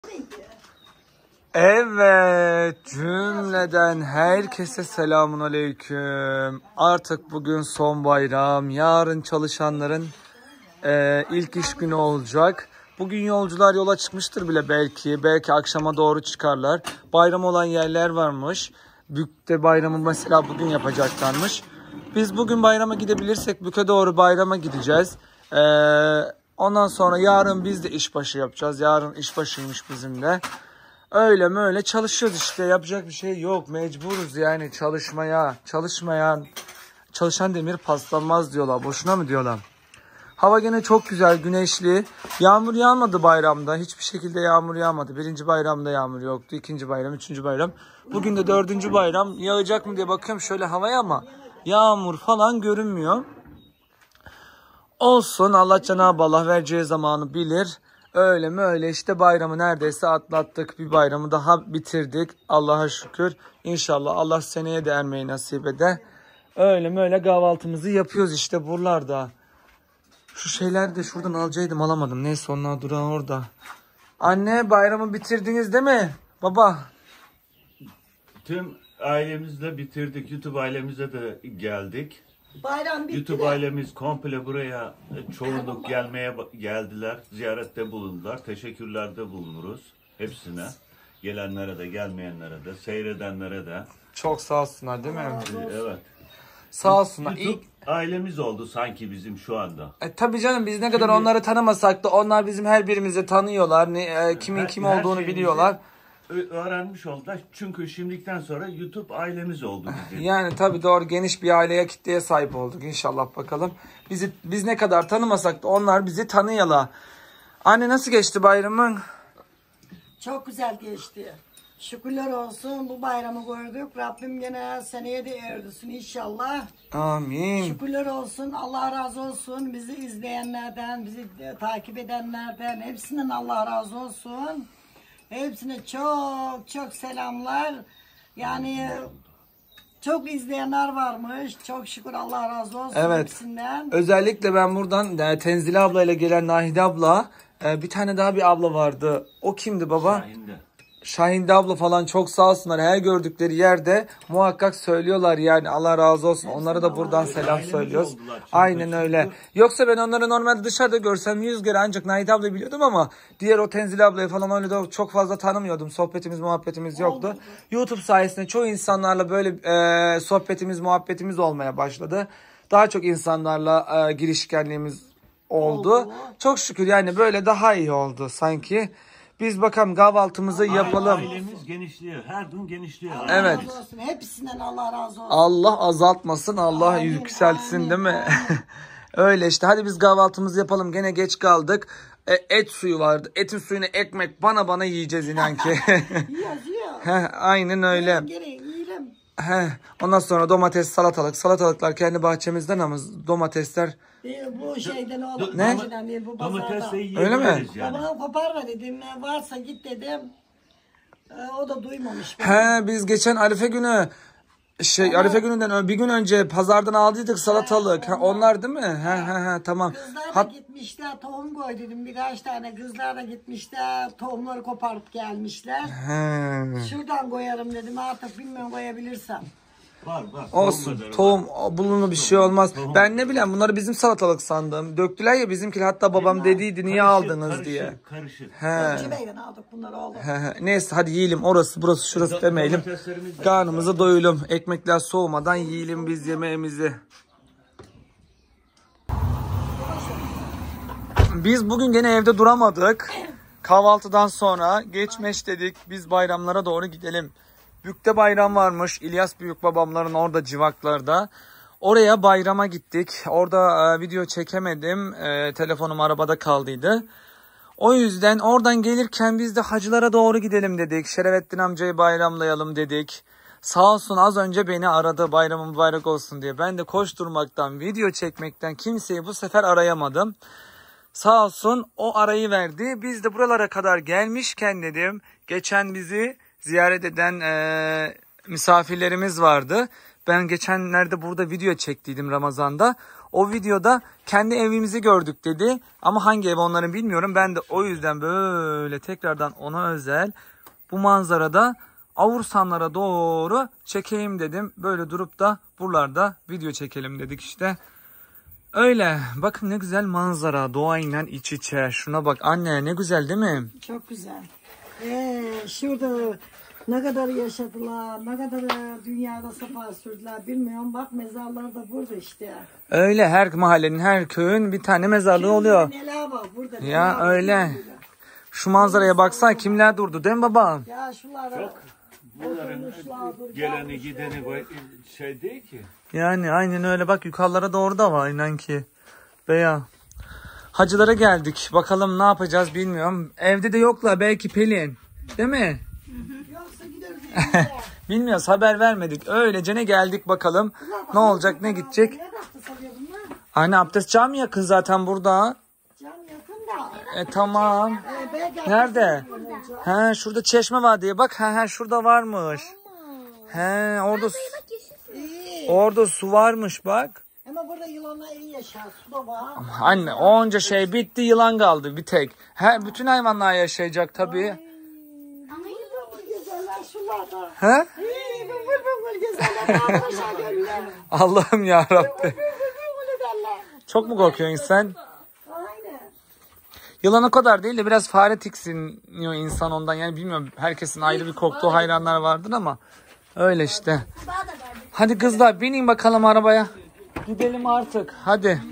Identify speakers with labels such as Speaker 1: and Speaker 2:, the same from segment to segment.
Speaker 1: Evet, cümleden herkese selamun aleyküm. Artık bugün son bayram, yarın çalışanların ilk iş günü olacak. Bugün yolcular yola çıkmıştır bile belki akşama doğru çıkarlar. Bayram olan yerler varmış. Bük'te bayramı mesela bugün yapacaklarmış. Biz bugün bayrama gidebilirsek Bük'e doğru bayrama gideceğiz. Ondan sonra yarın biz de işbaşı yapacağız. Yarın işbaşıymış bizim de. Öyle mi öyle çalışıyoruz işte, yapacak bir şey yok, mecburuz yani çalışmaya. Çalışan demir paslanmaz diyorlar, boşuna mı diyorlar. Hava gene çok güzel, güneşli. Yağmur yağmadı bayramda, hiçbir şekilde yağmur yağmadı. Birinci bayramda yağmur yoktu, ikinci bayram, üçüncü bayram. Bugün de dördüncü bayram, yağacak mı diye bakıyorum şöyle havaya ama yağmur falan görünmüyor. Olsun, Allah Cenab-ı Allah vereceği zamanı bilir. Öyle mi öyle işte, bayramı neredeyse atlattık. Bir bayramı daha bitirdik. Allah'a şükür. İnşallah Allah seneye de ermeyi nasip eder. Öyle mi öyle kahvaltımızı yapıyoruz işte buralarda. Şu şeyleri de şuradan alacaktım, alamadım. Neyse, onlar duran orada. Anne, bayramı bitirdiniz değil mi? Baba.
Speaker 2: Tüm ailemizle bitirdik. YouTube ailemize de geldik.
Speaker 3: Bayram bitti
Speaker 2: YouTube
Speaker 3: de.
Speaker 2: ailemiz komple buraya çoğunluk geldiler. Ziyarette bulundular. Teşekkürlerde bulunuruz hepsine. Gelenlere de, gelmeyenlere de, seyredenlere de.
Speaker 1: Çok sağ olsunlar değil mi?
Speaker 2: Evet.
Speaker 1: Sağ olsunlar.
Speaker 2: YouTube ailemiz oldu sanki bizim şu anda.
Speaker 1: Tabii canım, biz ne kadar onları tanımasak da onlar bizim her birimizi tanıyorlar. Kimin kim olduğunu biliyorlar.
Speaker 2: Öğrenmiş oldular. Çünkü şimdiden sonra YouTube ailemiz oldu bizim.
Speaker 1: Yani tabii doğru, geniş bir aileye, kitleye sahip olduk inşallah bakalım. Biz ne kadar tanımasak da onlar bizi tanıyorlar. Anne, nasıl geçti bayramın?
Speaker 3: Çok güzel geçti. Şükürler olsun, bu bayramı gördük. Rabbim gene seneye de erdirsin inşallah.
Speaker 1: Amin.
Speaker 3: Şükürler olsun, Allah razı olsun. Bizi izleyenlerden, bizi takip edenlerden hepsinden Allah razı olsun. Hepsine çok çok selamlar. Yani çok izleyenler varmış. Çok şükür, Allah razı olsun hepsinden.
Speaker 1: Özellikle ben buradan Tenzile abla ile gelen Nahide abla, bir tane daha bir abla vardı. O kimdi baba? Şahinde abla falan, çok sağ olsunlar. Her gördükleri yerde muhakkak söylüyorlar yani, Allah razı olsun. Onlara da buradan selam söylüyoruz. Aynen öyle. Yoksa ben onları normalde dışarıda görsem 100 kere ancak Nahide ablayı biliyordum ama diğer o Tenzile ablayı falan öyle de çok fazla tanımıyordum. Sohbetimiz muhabbetimiz yoktu. YouTube sayesinde çoğu insanlarla böyle sohbetimiz muhabbetimiz olmaya başladı. Daha çok insanlarla girişkenliğimiz oldu. Çok şükür yani, böyle daha iyi oldu sanki. Biz bakalım kahvaltımızı yapalım.
Speaker 2: Ailemiz genişliyor. Her gün genişliyor.
Speaker 1: Evet.
Speaker 3: Allah razı olsun. Hepsinden Allah razı olsun.
Speaker 1: Allah azaltmasın, Allah
Speaker 3: Amin,
Speaker 1: yükseltsin
Speaker 3: amin,
Speaker 1: değil mi?
Speaker 3: amin.
Speaker 1: Öyle işte, hadi biz kahvaltımızı yapalım. Gene geç kaldık. Et suyu vardı. Etin suyunu ekmek bana yiyeceğiz inan ki.
Speaker 3: Yiyoruz.
Speaker 1: Aynen öyle.
Speaker 3: Yiyelim.
Speaker 1: Ondan sonra domates, salatalıklar kendi bahçemizden ama domatesler.
Speaker 3: Bu şeyden oğlum.
Speaker 1: Ne?
Speaker 3: Değil, bu
Speaker 2: Domates de
Speaker 1: Öyle mi?
Speaker 2: yiyebiliriz yani.
Speaker 3: Bana koparma dedim. Varsa git dedim. O da duymamış.
Speaker 1: Biz geçen Arife günü Arife gününden bir gün önce pazardan aldıydık salatalık. Onlar değil mi? Tamam.
Speaker 3: Kızlar da gitmişler, tohum koy dedim. Birkaç tane kızlar da gitmişler, tohumları koparıp gelmişler. Şuradan koyarım dedim, artık bilmiyorum koyabilirsem.
Speaker 2: Var.
Speaker 1: Olsun. Tohum bulunur, bir şey olmaz. Ben ne bileyim, bunları bizim salatalık sandım. Döktüler ya bizimkiler, hatta babam dediydi niye aldınız diye.
Speaker 2: Karışık.
Speaker 3: Cibeyden aldık bunları oğlum.
Speaker 1: Neyse hadi yiyelim, orası burası şurası demeyelim. Karnımızı doyuralım. Ekmekler soğumadan yiyelim biz yemeğimizi. Biz bugün gene evde duramadık. Kahvaltıdan sonra geçmeş dedik, biz bayramlara doğru gidelim. Bük'te bayram varmış. İlyas büyükbabamların orada civaklarda. Oraya bayrama gittik. Orada video çekemedim. Telefonum arabada kaldıydı. O yüzden oradan gelirken biz de hacılara doğru gidelim dedik. Şerevettin amcayı bayramlayalım dedik. Sağ olsun az önce beni aradı, bayramın mübarek olsun diye. Ben de koşturmaktan, video çekmekten kimseyi bu sefer arayamadım. Sağ olsun o arayı verdi. Biz de buralara kadar gelmişken dedim, geçen bizi ziyaret eden misafirlerimiz vardı. Ben geçenlerde burada video çektiydim Ramazan'da. o videoda kendi evimizi gördük dedi. Ama hangi ev onların bilmiyorum. Ben de o yüzden böyle tekrardan ona özel bu manzarada Avursanlara doğru çekeyim dedim. Böyle durup da buralarda video çekelim dedik işte. Öyle. Bakın ne güzel manzara. Doğayla iç içe. Şuna bak anne, ne güzel değil mi?
Speaker 3: Çok güzel. Şurada ne kadar yaşadılar, ne kadar dünyada sefa sürdüler bilmiyorum. Bak mezarlar da burada işte.
Speaker 1: Öyle, her mahallenin, her köyün bir tane mezarlığı oluyor.
Speaker 3: Neler var burada.
Speaker 1: Ya öyle. Şu manzaraya baksana, kimler durdu değil mi baba?
Speaker 3: Ya şunlara.
Speaker 2: Bunların geleni gideni şey değil ki.
Speaker 1: Yani aynen öyle, bak yukarılara doğru da var inan ki. Veya hacılara geldik. Bakalım ne yapacağız bilmiyorum. Evde de yoklar belki Pelin. Değil mi?
Speaker 3: Yoksa gideriz.
Speaker 1: Bilmiyoruz, haber vermedik. Öylece ne geldik bakalım. Ne olacak, ne gidecek.
Speaker 3: Nerede abdest alıyor bunlar?
Speaker 1: Anne abdest cami yakın zaten burada.
Speaker 3: Can yakın da.
Speaker 1: Tamam.
Speaker 3: Belki
Speaker 1: Nerede? He, şurada çeşme var diye bak. He, şurada varmış. He, orada su varmış bak.
Speaker 3: ama burada yılanlar iyi yaşar. Su da var.
Speaker 1: Anne onca şey bitti, yılan kaldı bir tek. He, bütün hayvanlar yaşayacak tabii.
Speaker 3: Ama yılan güzeller şunlarda.
Speaker 1: He?
Speaker 3: Bımbıl güzeller. Daha aşağı görürler.
Speaker 1: Allah'ım ya Rabbi.
Speaker 3: Bımbıl derler.
Speaker 1: Çok mu korkuyorsun sen?
Speaker 3: Aynen.
Speaker 1: Yılan o kadar değil de biraz fare tiksiniyor insan ondan. Yani bilmiyorum, herkesin ayrı bir korktuğu hayranlar vardır ama öyle işte. Hadi kızlar binin bakalım arabaya. Gidelim artık. Hadi.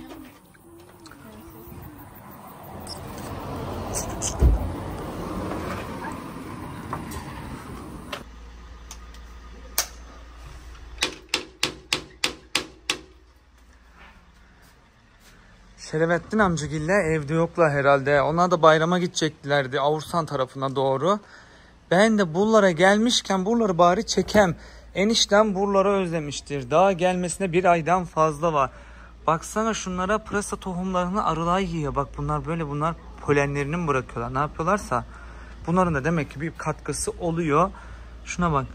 Speaker 1: Şerevettin amcagille evde yoklar herhalde. Onlar da bayrama gideceklerdi Avursan tarafına doğru. Ben de buralara gelmişken buraları bari çekem. Eniştem buraları özlemiştir. Daha gelmesine bir aydan fazla var. Baksana şunlara, pırasa tohumlarını arılar yiyor. Bak bunlar böyle, bunlar polenlerini mi bırakıyorlar? Ne yapıyorlarsa bunların da demek ki bir katkısı oluyor. Şuna bak.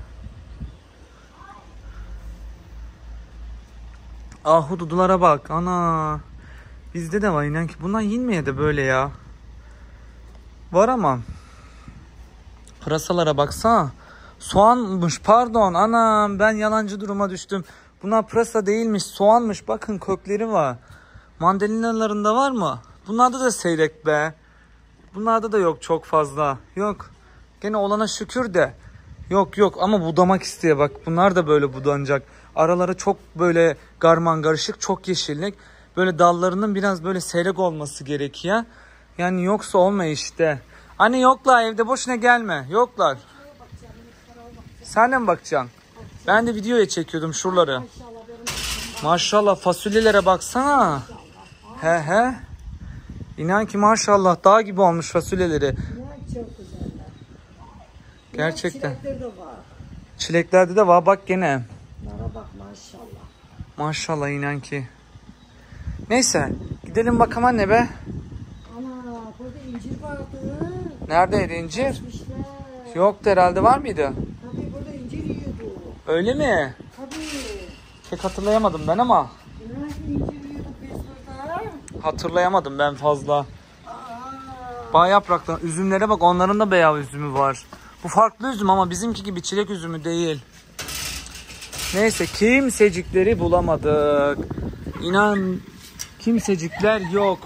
Speaker 1: Ahududulara bak. Ana. Bizde de var inan ki. Bunlar yenmeye de böyle ya. Var ama. Pırasalara baksana. Soğanmış, pardon. Anam, ben yalancı duruma düştüm. Bunlar pırasa değilmiş, soğanmış. Bakın kökleri var. Mandalinalarında var mı? Bunlarda da seyrek be. Bunlarda da yok çok fazla. Yok. Gene olana şükür de. Yok ama budamak istiyor bak. Bunlar da böyle budanacak. Araları çok böyle garman karışık, çok yeşillik. Böyle dallarının biraz böyle seyrek olması gerekiyor. Yani yoksa olmuyor işte. Anne yoklar evde, boşuna gelme. Yoklar. Sen de mi bakacaksın? Ben de videoya çekiyordum şuraları. Maşallah fasulyelere baksana. He. İnan ki maşallah dağ gibi olmuş fasulyeleri.
Speaker 3: Ya çok güzeller.
Speaker 1: Gerçekten.
Speaker 3: Çilekler de var.
Speaker 1: Çileklerde de var bak gene.
Speaker 3: Bunlara bak maşallah.
Speaker 1: Maşallah inan ki. Neyse gidelim bakalım anne be.
Speaker 3: Ana burada incir vardı.
Speaker 1: Neredeydi incir?
Speaker 3: İşte.
Speaker 1: Yoktu herhalde, var mıydı?
Speaker 3: Tabii burada incir yiyordu.
Speaker 1: Öyle mi?
Speaker 3: Tabii.
Speaker 1: Pek hatırlayamadım ben ama.
Speaker 3: İncir yiyorduk biz burada.
Speaker 1: Hatırlayamadım ben fazla.
Speaker 3: Aa.
Speaker 1: Bağ yaprakları, üzümlere bak, onların da beyaz üzümü var. Bu farklı üzüm ama bizimki gibi çilek üzümü değil. Neyse kimsecikleri bulamadık. İnan kimsecikler yok.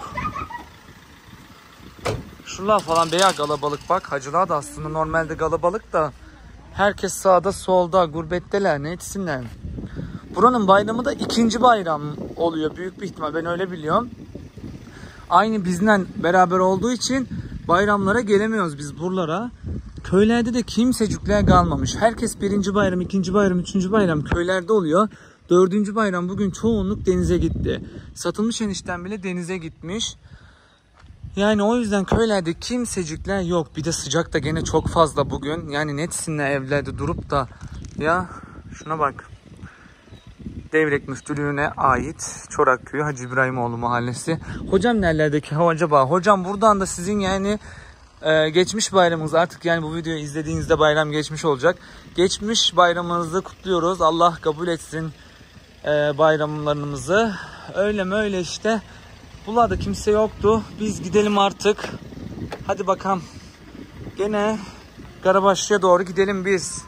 Speaker 1: Şuralar falan bayağı kalabalık bak. Hacılar da aslında normalde kalabalık da. Herkes sağda solda gurbetteler, ne etsinler. Buranın bayramı da ikinci bayram oluyor büyük bir ihtimal, ben öyle biliyorum. Aynı bizden beraber olduğu için bayramlara gelemiyoruz biz buralara. Köylerde de kimsecikler kalmamış. Herkes birinci bayram, ikinci bayram, üçüncü bayram köylerde oluyor. Dördüncü bayram bugün çoğunluk denize gitti. Satılmış enişten bile denize gitmiş. Yani o yüzden köylerde kimsecikler yok. Bir de sıcak da gene çok fazla bugün. Yani netsinler evlerde durup da. Ya şuna bak. Devrek Müftülüğü'ne ait Çorakköy Hacı İbrahimoğlu Mahallesi. Hocam nerelerdeki acaba? Hocam buradan da sizin yani geçmiş bayramınız, artık yani bu videoyu izlediğinizde bayram geçmiş olacak. Geçmiş bayramınızı kutluyoruz. Allah kabul etsin bayramlarımızı. öyle işte. Buladı kimse yoktu. Biz gidelim artık. Hadi bakalım. Gene Karabaşlı'ya doğru gidelim biz.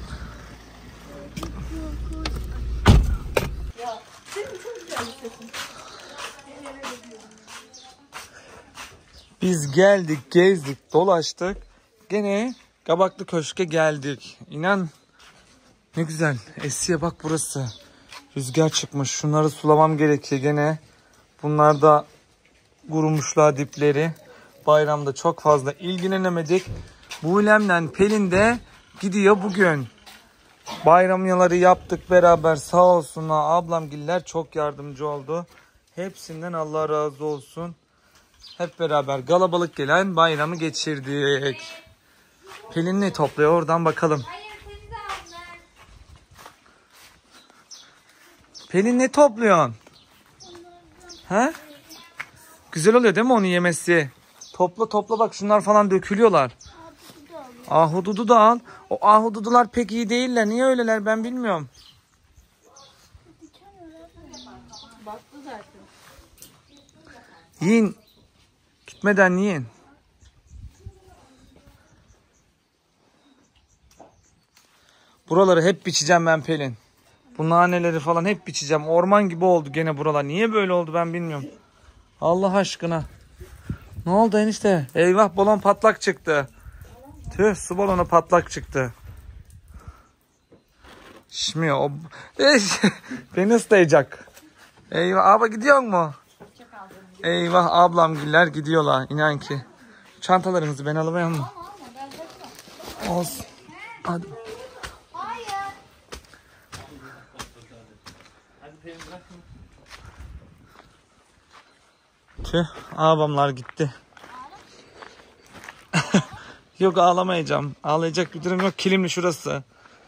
Speaker 1: Biz geldik, gezdik, dolaştık. Gene Kabaklı Köşk'e geldik. İnan ne güzel. Esiye bak burası. Rüzgar çıkmış. Şunları sulamam gerekiyor gene. Bunlar da kurumuşlar dipleri. Bayramda çok fazla ilgilenemedik. Buğulem'le Pelin de gidiyor bugün. Bayramyaları yaptık beraber, sağ olsunlar. Ablamgiller çok yardımcı oldu. Hepsinden Allah razı olsun. Hep beraber kalabalık gelen bayramı geçirdik. Pelin ne topluyor oradan bakalım. Pelin ne topluyorsun? He? Güzel oluyor değil mi onu yemesi? Topla bak, şunlar falan dökülüyorlar. Ahududu da al. O ahududular pek iyi değiller. Niye öyleler ben bilmiyorum. Yiyin. Gitmeden yiyin. Buraları hep biçeceğim ben Pelin. Bu naneleri falan hep biçeceğim. Orman gibi oldu gene buralar. Niye böyle oldu ben bilmiyorum. Allah aşkına. Ne oldu enişte? Eyvah, balon patlak çıktı. Tüh, su balonu patlak çıktı. Şişmiyor. O... Beni ıslayacak. Eyvah, abi gidiyor mu? Eyvah, ablamgiller gidiyorlar. İnan ki. Çantalarınızı ben alamıyorum mu? Olsun. Hadi. Tüh, abamlar gitti. Yok, ağlamayacağım. Ağlayacak bir durum yok. Kilimli şurası.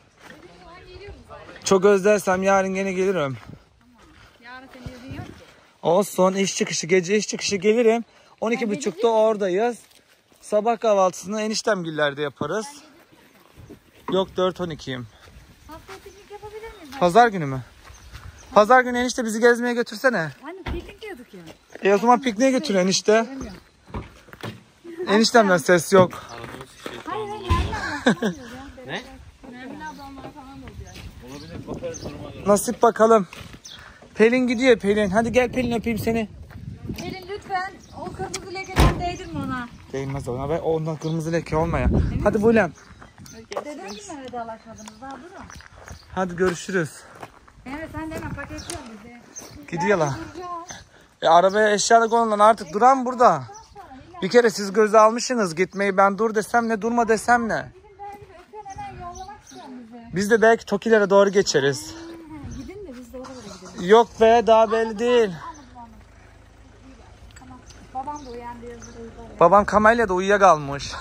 Speaker 1: Çok özlersem yarın gene gelirim.
Speaker 4: Yarın senin izin yok ki.
Speaker 1: Olsun, iş çıkışı, gece iş çıkışı gelirim. 12.30'da oradayız. Sabah kahvaltısını eniştemgillerde yaparız. Yok, 4-12'yim.
Speaker 4: Haftaya piknik yapabilir miyiz?
Speaker 1: Pazar günü mü? Pazar günü enişte bizi gezmeye götürsene.
Speaker 4: Hani piknik diyorduk ya.
Speaker 1: O zaman pikniğe götür enişte. Eniştemden ses yok.
Speaker 4: Hayır Nermin ablam ne? Nermin ablamlar falan da oluyor.
Speaker 1: Nasip bakalım. Pelin gidiyor Pelin. Hadi gel Pelin, öpeyim seni.
Speaker 4: Pelin lütfen o kırmızı lekeler değdirme ona.
Speaker 1: Değmez ona ve ondan kırmızı leke olmaya. Hadi Buğlem.
Speaker 4: Dedem kimle vedalaşmadınız daha burada?
Speaker 1: Hadi görüşürüz.
Speaker 4: Evet sen de hemen paketliyorsun bizi.
Speaker 1: Gidiyorlar. Arabaya eşyalı konulan artık duran burada. Bir kere siz göze almışsınız gitmeyi, ben dur desem ne, durma desem ne.
Speaker 4: Gidin der gibi öpüyorsun, hemen yollamak istiyorum bizi.
Speaker 1: Biz de belki Tokilere doğru geçeriz.
Speaker 4: Gidin de biz de oralara gidelim.
Speaker 1: Yok be, daha belli değil.
Speaker 4: Tamam. Babam da uyandı yazıda uyuyor.
Speaker 1: Babam kamelyada uyuyakalmış.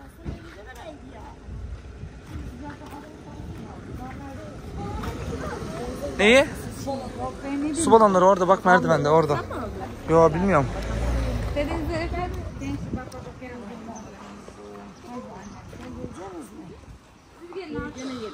Speaker 1: Neyi? Su balonları orada bak, merdivende orada. Yo, bilmiyorum.
Speaker 4: Dedenize efendim. Genç bak bakayım. Siz gelin abi.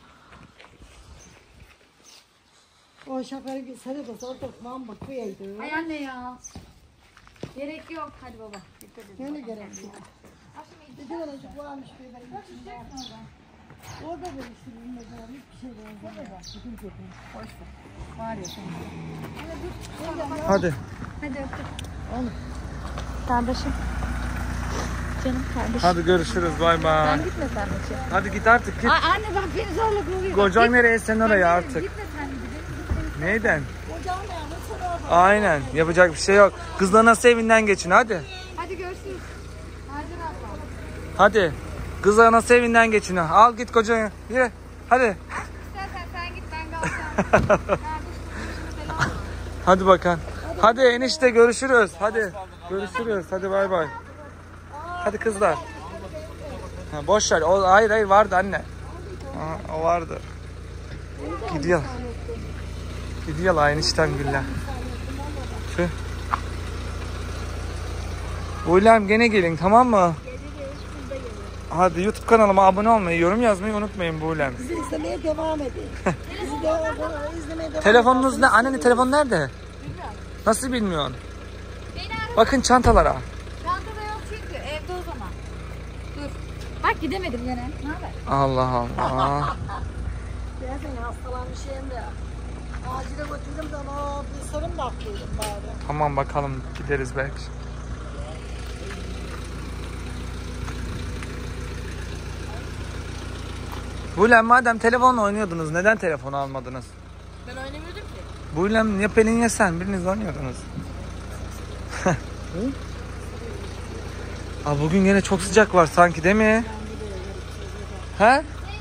Speaker 3: O şakayı seni de sorduk. Mahmut bu yaydı.
Speaker 4: Ay anne ya. Gerek yok. Hadi baba. Dikkat edin.
Speaker 3: Ne gerek yok. Bir de olacak varmış bir benim içinde. Orada da işte bilmeden hiçbir şey yok. Bütün kötü. Boş ver. Var ya şimdi.
Speaker 1: Hadi.
Speaker 4: Hadi öptüm. Kardeşim. Canım kardeşim.
Speaker 1: Hadi görüşürüz, bay bay.
Speaker 4: Sen gitme sen de şey.
Speaker 1: Hadi git artık, git.
Speaker 4: Ay anne bak beni zorla kovuyor.
Speaker 1: Kocan nereye, sen oraya artık.
Speaker 4: Gitme sen de gidelim.
Speaker 1: Neyden?
Speaker 3: Hocam yani sonra
Speaker 1: Aynen, yapacak bir şey yok. Kızla nasıl evinden geçin hadi.
Speaker 4: Hadi görüşürüz. Hadi abla.
Speaker 1: Hadi. Kızla nasıl evinden geçin. Al git kocanı. Yürü. Hadi.
Speaker 4: İstersen sen git ben kalacağım. Kardeşim selam.
Speaker 1: Hadi bakalım. Hadi enişte, görüşürüz. Hadi. Görüşürüz. Hadi bay bay. Hadi kızlar. Ha, boş ver. O, hayır vardı anne. O vardı. Gidiyor. Gidiyorlar enişten güller. Tüh. Uylem gene gelin, tamam mı? Hadi YouTube kanalıma abone olmayı, yorum yazmayı unutmayın Buğlem.
Speaker 3: bizi izlemeye devam edin. Bizi de izlemeye devam
Speaker 1: Telefonunuz ne? Annenin telefonu nerede? Nasıl bilmiyorsun?
Speaker 4: Beni ara.
Speaker 1: Bakın çantalara.
Speaker 4: Çantada yok çünkü evde o zaman. Dur. Bak gidemedim gene. Ne haber?
Speaker 1: Allah Allah.
Speaker 3: Gerçekten hastalanmış hem de. Acile götürdüm de ona bir sarım baktıydım bari.
Speaker 1: Tamam bakalım gideriz belki. Buylem madem telefonla oynuyordunuz neden telefonu almadınız?
Speaker 3: Ben oynamıyordum ki.
Speaker 1: Buylem ya Pelin ya sen biriniz oynuyordunuz. Aa, bugün yine çok sıcak var sanki değil mi? He?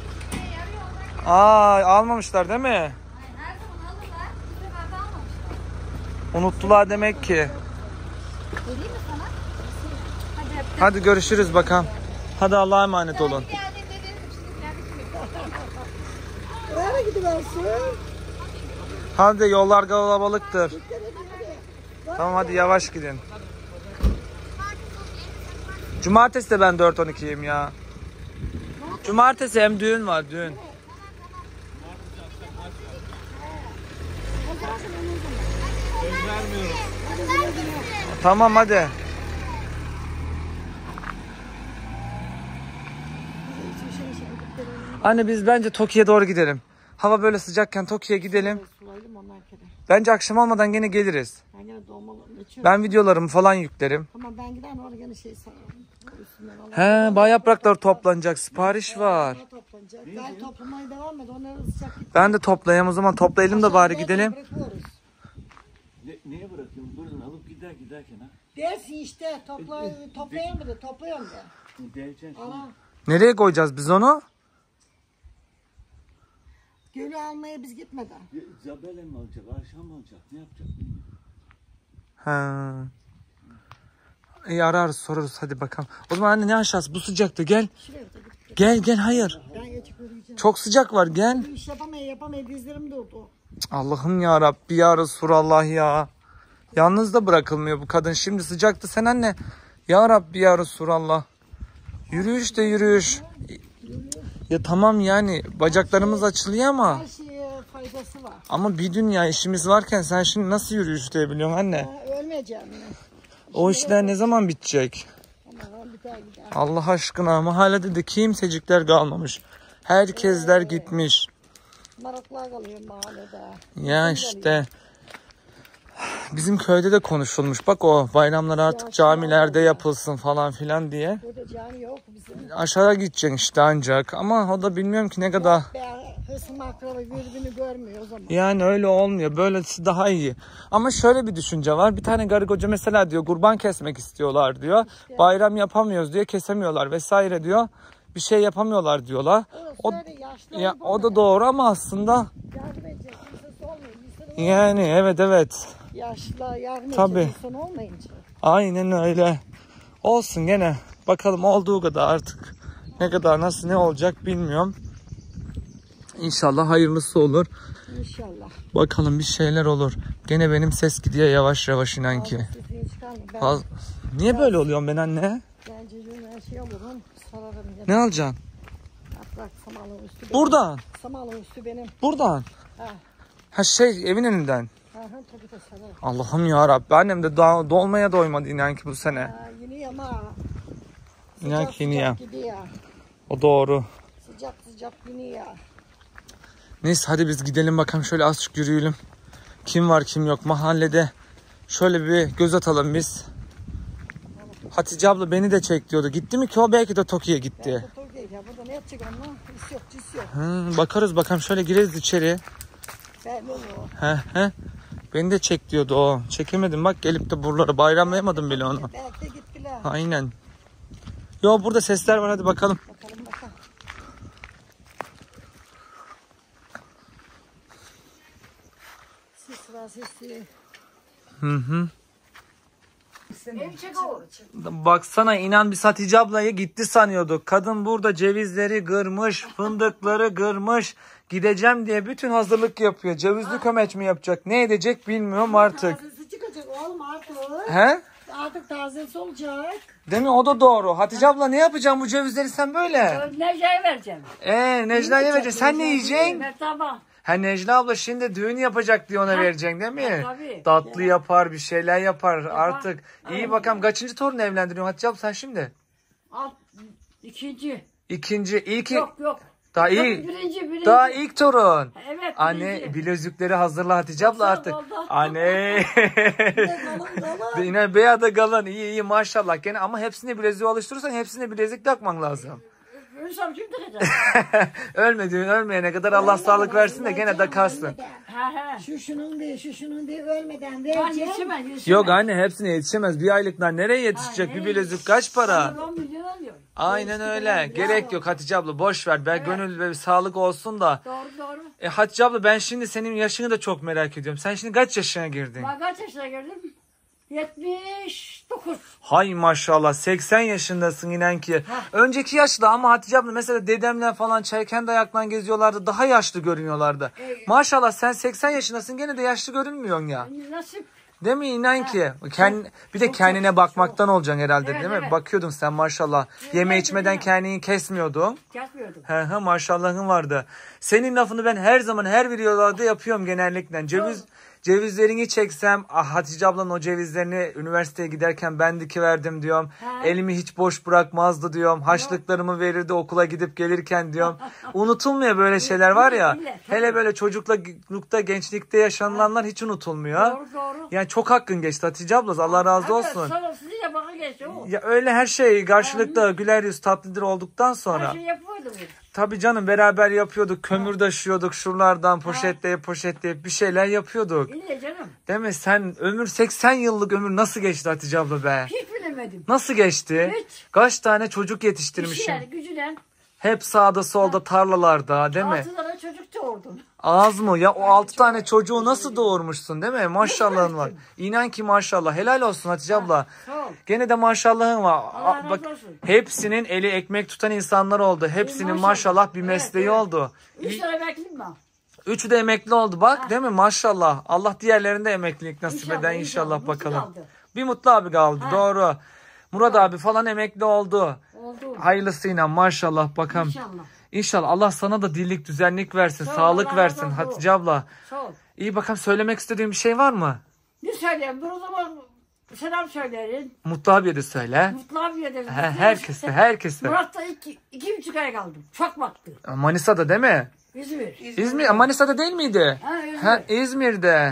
Speaker 1: Aa, almamışlar değil mi?
Speaker 4: Her zaman alırlar. Bu sefer de almamışlar.
Speaker 1: Unuttular demek ki.
Speaker 4: Vereyim mi sana? Hadi öptüm.
Speaker 1: Hadi görüşürüz bakalım. Hadi Allah'a emanet olun.
Speaker 4: Geldiğinde dedim şimdi geldik mi?
Speaker 3: Nereye gidiyorsun?
Speaker 1: Hadi yollar kalabalıktır. Tamam hadi yavaş gidin. Cumartesi de ben 4-12'yim ya. Cumartesi hem düğün var düğün. Tamam hadi. Anne biz bence Tokyo'ya doğru gidelim. Hava böyle sıcakken Tokyo'ya gidelim.
Speaker 3: Sulaydım onlar kadar.
Speaker 1: Bence akşam olmadan gene geliriz.
Speaker 3: Ben gene dolmalı geçiyorum.
Speaker 1: Ben videolarımı falan yüklerim.
Speaker 3: Tamam ben giderim oraya gene şey sararım. Üstünden
Speaker 1: He, bay yaprakları toplanacak. Sipariş var.
Speaker 3: toplanacak. Gel toplamaya devam et. Onları sıcak git.
Speaker 1: Ben de toplayayım o zaman. Toplayalım da bari gidelim.
Speaker 3: Bırakıyoruz.
Speaker 2: Neye bırakayım? Buradan alıp giderken ha.
Speaker 3: Dersin işte toplayalım da toplayalım da.
Speaker 2: Diyeceksin.
Speaker 3: Ana
Speaker 1: Nereye koyacağız biz onu?
Speaker 3: gölü almaya biz gitmeden.
Speaker 2: Zabele mi alacak? Akşam mı alacak? Ne yapacak?
Speaker 1: Ha. İyi ararız sorarız hadi bakalım. O zaman anne ne aşağısı bu sıcakta gel.
Speaker 3: Şuraya da git.
Speaker 1: Gel hayır.
Speaker 3: Ben geçip yürüyeceğim.
Speaker 1: Çok sıcak var gel.
Speaker 3: Bir iş yapamaya dizlerim durdu.
Speaker 1: Allah'ım ya Rabbi ya Resulallah ya. Yalnız da bırakılmıyor bu kadın. Şimdi sıcaktı sen anne. Ya Rabbi ya Resulallah. Yürüyüş de yürüyüş. Ya tamam yani bacaklarımız açılıyor ama.
Speaker 3: Her şeye faydası var.
Speaker 1: Ama bir dünya işimiz varken sen şimdi nasıl yürüyüş diyebiliyorsun anne?
Speaker 3: Ha, ölmeyeceğim yine.
Speaker 1: O işler ne zaman bitecek?
Speaker 3: Ama biter gider.
Speaker 1: Allah aşkına mahallede de kimsecikler kalmamış. Herkesler gitmiş.
Speaker 3: Maraklar kalıyor mahallede.
Speaker 1: Ya işte. Bizim köyde de konuşulmuş. Bak o bayramlar artık camilerde yapılsın falan filan diye.
Speaker 3: Burada cami yok bizim.
Speaker 1: Aşağı gideceksin işte ancak. Ama o da bilmiyorum ki ne kadar.
Speaker 3: Hısım akraba birbirini görmüyor o zaman.
Speaker 1: Yani öyle olmuyor. Böylesi daha iyi. Ama şöyle bir düşünce var. Bir tane garı koca mesela diyor kurban kesmek istiyorlar diyor. Bayram yapamıyoruz diyor. Kesemiyorlar vesaire diyor. Bir şey yapamıyorlar diyorlar. O, ya, o da doğru ama aslında
Speaker 3: Yardım edecek kimsesi olmuyor.
Speaker 1: yani evet.
Speaker 3: Yaşlılar yardım
Speaker 1: Tabii.
Speaker 3: edecek insan olmayınca.
Speaker 1: Aynen öyle. Olsun gene. Bakalım olduğu kadar artık. Ne kadar nasıl ne olacak bilmiyorum. İnşallah hayırlısı olur.
Speaker 3: İnşallah.
Speaker 1: Bakalım bir şeyler olur. Gene benim ses gidiyor yavaş yavaş inan ki.
Speaker 3: Sesini çıkarma. Ben
Speaker 1: Faz... Niye böyle oluyorum ben anne?
Speaker 3: bence her şey alırım. Sararım.
Speaker 1: Ne alacaksın?
Speaker 3: Bak samalın üstü benim.
Speaker 1: Buradan.
Speaker 3: Samalın üstü benim.
Speaker 1: Buradan.
Speaker 3: Ha.
Speaker 1: Ha şey evin önünden.
Speaker 3: Tabii de sararım.
Speaker 1: Allah'ım ya Rabbi. Annem de dolmaya doymadı inan ki bu sene.
Speaker 3: Ha, yine ama.
Speaker 1: İnan ki yine ya.
Speaker 3: Gidiyor.
Speaker 1: O doğru.
Speaker 3: Sıcak gidiyor.
Speaker 1: Neyse hadi biz gidelim bakalım şöyle azıcık yürüyelim. Kim var kim yok mahallede. Şöyle bir göz atalım biz. Hatice abla beni de çek diyordu. Gitti mi ki o belki de Tokyo'ya gitti.
Speaker 3: Ya burada ne yapacak ama? İş yok, cis yok.
Speaker 1: Bakarız bakalım şöyle gireriz içeri.
Speaker 3: Belli olur.
Speaker 1: He. Beni de çek diyordu o. Çekemedim bak gelip de buralara bayramlayamadım bile onu.
Speaker 3: Belki de gittiler.
Speaker 1: Aynen. Yo burada sesler var hadi bakalım.
Speaker 3: Bakalım. Sis var sesi.
Speaker 1: Hı. Baksana inan biz Hatice ablaya gitti sanıyorduk. Kadın burada cevizleri kırmış, fındıkları kırmış. Gideceğim diye bütün hazırlık yapıyor. Cevizli kömeç mi yapacak? Ne edecek bilmiyorum artık.
Speaker 3: Tazesi çıkacak oğlum artık.
Speaker 1: He?
Speaker 3: Artık tazesi olacak.
Speaker 1: Değil mi? O da doğru. Hatice abla ne yapacağım bu cevizleri sen böyle?
Speaker 5: Necla'ya vereceğim.
Speaker 1: Necla'ya vereceksin. Sen ne yiyeceksin?
Speaker 5: Mertaba.
Speaker 1: Ha Necla abla şimdi düğün yapacak diye ona vereceksin değil mi?
Speaker 5: tabii.
Speaker 1: Tatlı yapar, bir şeyler yapar artık. İyi bakalım kaçıncı torun evlendiriyorsun Hatice abla sen şimdi?
Speaker 5: İkinci.
Speaker 1: İkinci, ilk
Speaker 5: Yok.
Speaker 1: daha
Speaker 5: Yok,
Speaker 1: iyi.
Speaker 5: birinci.
Speaker 1: Daha ilk torun.
Speaker 5: Evet,
Speaker 1: Anne
Speaker 5: birinci.
Speaker 1: bilezükleri hazırla Hatice abla artık.
Speaker 5: oldu.
Speaker 1: Anne. Yine beyada galan iyi maşallah. Gene ama hepsine bileziği alıştırırsan hepsine bilezik takman lazım.
Speaker 5: Ölsem kim takacak?
Speaker 1: Ölmeyene kadar Allah sağlık versin de gene takarsın.
Speaker 3: Şunun diye ölmeden
Speaker 5: Ben
Speaker 3: vereceğim.
Speaker 5: yetişemez.
Speaker 1: Yok anne hepsine yetişemez. Bir aylıktan nereye yetişecek? Bir bilezik kaç para?
Speaker 5: 10 milyon alıyor.
Speaker 1: Aynen öyle. Gerek yok Hatice abla boş ver. Ben gönül ve sağlık olsun da.
Speaker 5: Doğru.
Speaker 1: Hatice abla ben şimdi senin yaşını da çok merak ediyorum. Sen şimdi kaç yaşına girdin?
Speaker 5: Ben kaç yaşına girdim? 79.
Speaker 1: Hay maşallah 80 yaşındasın inen ki. Önceki yaşta ama Hatice abla mesela dedemle falan çayken ayaklan geziyorlardı. Daha yaşlı görünüyorlardı. Maşallah sen 80 yaşındasın gene de yaşlı görünmüyorsun ya.
Speaker 5: Nasip.
Speaker 1: Değil mi inan ki? Bir de kendine bakmaktan olacaksın herhalde
Speaker 5: Evet,
Speaker 1: değil mi?
Speaker 5: evet.
Speaker 1: Bakıyordun sen maşallah. Yeme içmeden kendini kesmiyordun.
Speaker 5: Kesmiyordum.
Speaker 1: He maşallahın vardı. Senin lafını ben her zaman her videolarda yapıyorum genellikle. Cevizlerini çeksem Hatice ablanın o cevizlerini üniversiteye giderken ben dikiverdim diyorum. Elimi hiç boş bırakmazdı diyorum. Haçlıklarımı verirdi okula gidip gelirken diyorum. Unutulmuyor böyle şeyler var ya. Hele böyle çocuklukta gençlikte yaşanılanlar hiç unutulmuyor.
Speaker 5: Doğru.
Speaker 1: Yani çok hakkın geçti Hatice abla Allah razı olsun.
Speaker 5: Sonra sizinle bana geçti o.
Speaker 1: Ya öyle her şey karşılıklı güler yüz tatlıdır olduktan sonra.
Speaker 5: Her şey yapıyordum.
Speaker 1: Tabii canım beraber yapıyorduk. Kömür taşıyorduk şuralardan poşetleyip bir şeyler yapıyorduk.
Speaker 5: İyi canım.
Speaker 1: Değil mi? Sen 80 yıllık ömür nasıl geçti Hatice abla be?
Speaker 5: Hiç bilemedim.
Speaker 1: Nasıl geçti?
Speaker 5: Hiç.
Speaker 1: Kaç tane çocuk yetiştirmişsin?
Speaker 5: İşiler, gücüler.
Speaker 1: Hep sağda solda tarlalarda değil mi?
Speaker 5: 6 tane çocuk doğurdum.
Speaker 1: Az mı? Ya o 6 tane çocuğu nasıl doğurmuşsun değil mi? Maşallahın var. İnan ki maşallah. Helal olsun Hatice abla.
Speaker 5: Sağ ol.
Speaker 1: Gene de maşallahın var.
Speaker 5: Allah razı
Speaker 1: Bak
Speaker 5: olsun.
Speaker 1: hepsinin eli ekmek tutan insanlar oldu. Hepsinin maşallah bir mesleği oldu.
Speaker 5: 3 tane bekliyim ben.
Speaker 1: Üçü de emekli oldu bak değil mi? Maşallah. Allah diğerlerine de emeklilik nasip
Speaker 5: İnşallah,
Speaker 1: eder
Speaker 5: inşallah.
Speaker 1: inşallah bakalım.
Speaker 5: Mutlu kaldı.
Speaker 1: Bir Mutlu abi kaldı doğru. Murat abi falan emekli oldu.
Speaker 5: Oldu.
Speaker 1: Hayırlısıyla maşallah bakalım.
Speaker 5: İnşallah.
Speaker 1: İnşallah Allah sana da dillik düzenlik versin.
Speaker 5: Sağ ol,
Speaker 1: Sağlık
Speaker 5: Allah
Speaker 1: versin
Speaker 5: razı olsun.
Speaker 1: Hatice abla.
Speaker 5: Sağ ol.
Speaker 1: İyi bakalım söylemek istediğin bir şey var mı?
Speaker 5: Ne söyleyeyim? Ben o zaman selam söylerim.
Speaker 1: Mutlu abiye de söyle.
Speaker 5: Mutlu abiye de.
Speaker 1: Herkese.
Speaker 5: Murat'ta 2,5 ay kaldım. Çok baktı.
Speaker 1: Manisa'da değil mi?
Speaker 5: İzmir.
Speaker 1: Manisa'da değil miydi?
Speaker 5: Ha, İzmir.
Speaker 1: Ha, İzmir'de.